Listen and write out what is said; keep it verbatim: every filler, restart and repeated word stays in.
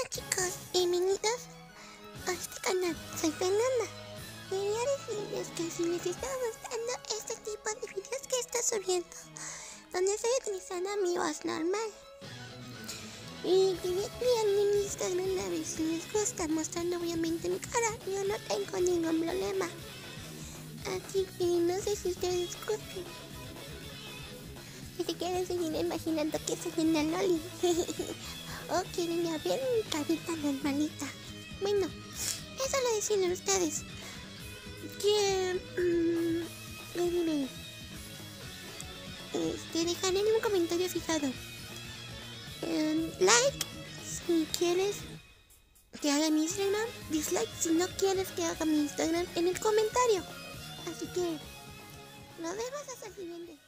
Hola chicos, bienvenidos a este canal. Soy Fernanda. Quería decirles que si les está gustando este tipo de videos que estoy subiendo, donde estoy utilizando mi voz normal, y quería crear mi Instagram a ver si les gusta, mostrando obviamente mi cara. Yo no tengo ningún problema, así que no sé si ustedes gusten. Y si quieren seguir imaginando que soy una loli o quieren ya ver mi carita normalita. Bueno, eso lo deciden ustedes. Que mmm, este, dejaré en un comentario fijado um, like si quieres que haga mi Instagram, dislike si no quieres que haga mi Instagram en el comentario. Así que nos vemos hasta el siguiente.